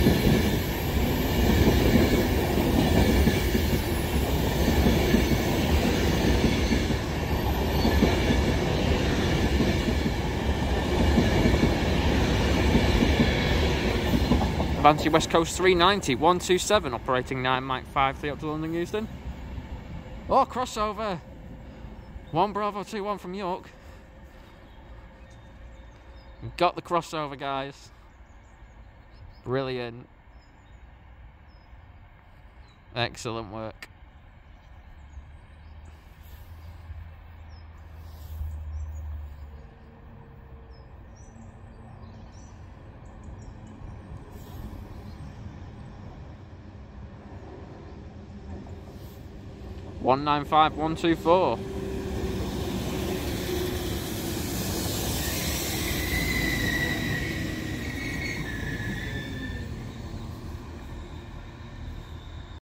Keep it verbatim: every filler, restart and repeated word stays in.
Avanti West Coast three ninety, one two seven, operating nine Mike five three up to London Euston. Oh, crossover. one Bravo two one from York. Got the crossover, guys. Brilliant. Excellent work. one nine five one two four.